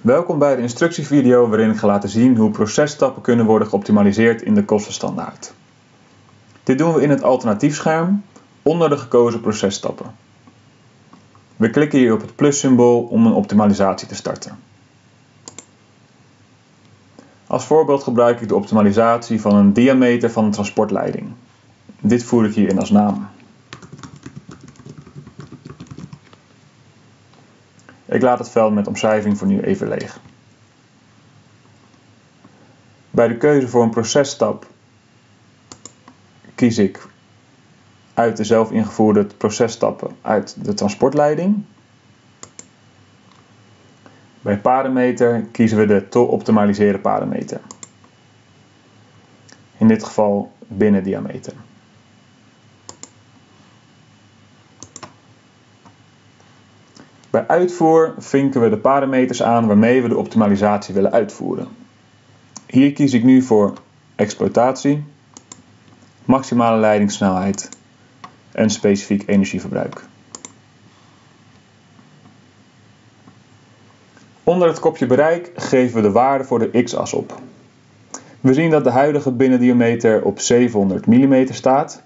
Welkom bij de instructievideo waarin ik ga laten zien hoe processtappen kunnen worden geoptimaliseerd in de kostenstandaard. Dit doen we in het alternatiefscherm onder de gekozen processtappen. We klikken hier op het plussymbool om een optimalisatie te starten. Als voorbeeld gebruik ik de optimalisatie van een diameter van een transportleiding. Dit voer ik hier in als naam. Ik laat het veld met omschrijving voor nu even leeg. Bij de keuze voor een processtap kies ik uit de zelf ingevoerde processtappen uit de transportleiding. Bij parameter kiezen we de te optimaliseren parameter. In dit geval binnendiameter. Bij uitvoer vinken we de parameters aan waarmee we de optimalisatie willen uitvoeren. Hier kies ik nu voor exploitatie, maximale leidingssnelheid en specifiek energieverbruik. Onder het kopje bereik geven we de waarde voor de x-as op. We zien dat de huidige binnendiameter op 700 mm staat.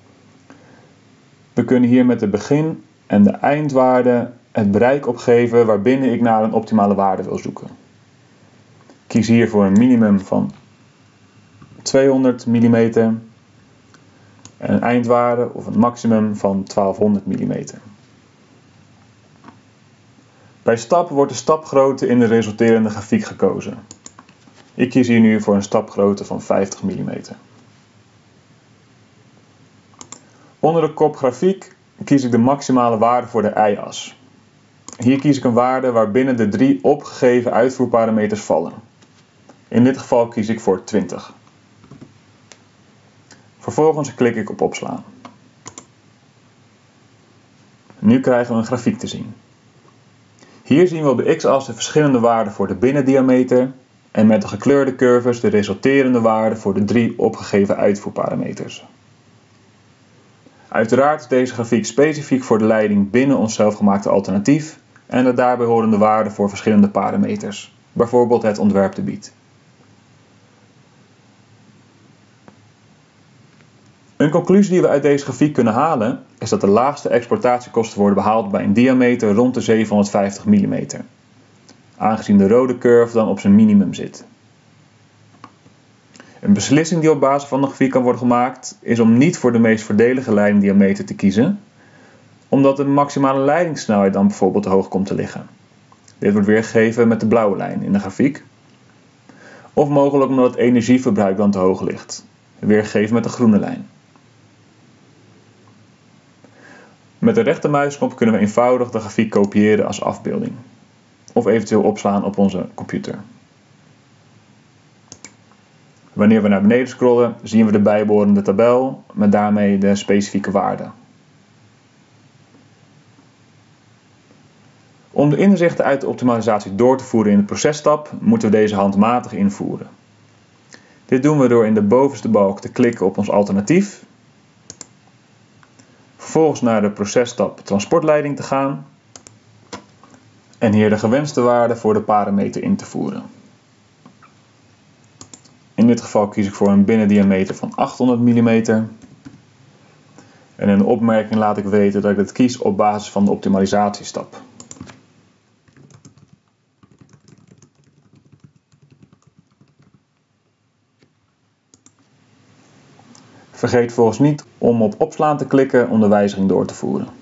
We kunnen hier met de begin- en de eindwaarde het bereik opgeven waarbinnen ik naar een optimale waarde wil zoeken. Kies hier voor een minimum van 200 mm en een eindwaarde of een maximum van 1200 mm. Bij stap wordt de stapgrootte in de resulterende grafiek gekozen. Ik kies hier nu voor een stapgrootte van 50 mm. Onder de kop grafiek kies ik de maximale waarde voor de y-as. Hier kies ik een waarde waarbinnen de 3 opgegeven uitvoerparameters vallen. In dit geval kies ik voor 20. Vervolgens klik ik op opslaan. Nu krijgen we een grafiek te zien. Hier zien we op de x-as de verschillende waarden voor de binnendiameter en met de gekleurde curves de resulterende waarden voor de 3 opgegeven uitvoerparameters. Uiteraard is deze grafiek specifiek voor de leiding binnen ons zelfgemaakte alternatief en de daarbij horende waarden voor verschillende parameters, bijvoorbeeld het ontwerpgebied. Een conclusie die we uit deze grafiek kunnen halen is dat de laagste exploitatiekosten worden behaald bij een diameter rond de 750 mm, aangezien de rode curve dan op zijn minimum zit. Een beslissing die op basis van de grafiek kan worden gemaakt is om niet voor de meest voordelige leidingdiameter te kiezen, omdat de maximale leidingssnelheid dan bijvoorbeeld te hoog komt te liggen. Dit wordt weergegeven met de blauwe lijn in de grafiek. Of mogelijk omdat het energieverbruik dan te hoog ligt, weergegeven met de groene lijn. Met de rechtermuisknop kunnen we eenvoudig de grafiek kopiëren als afbeelding. Of eventueel opslaan op onze computer. Wanneer we naar beneden scrollen, zien we de bijbehorende tabel met daarmee de specifieke waarden. Om de inzichten uit de optimalisatie door te voeren in de processtap, moeten we deze handmatig invoeren. Dit doen we door in de bovenste balk te klikken op ons alternatief. Vervolgens naar de processtap transportleiding te gaan. En hier de gewenste waarde voor de parameter in te voeren. In dit geval kies ik voor een binnendiameter van 800 mm. En in de opmerking laat ik weten dat ik dit kies op basis van de optimalisatiestap. Vergeet volgens niet om op opslaan te klikken om de wijziging door te voeren.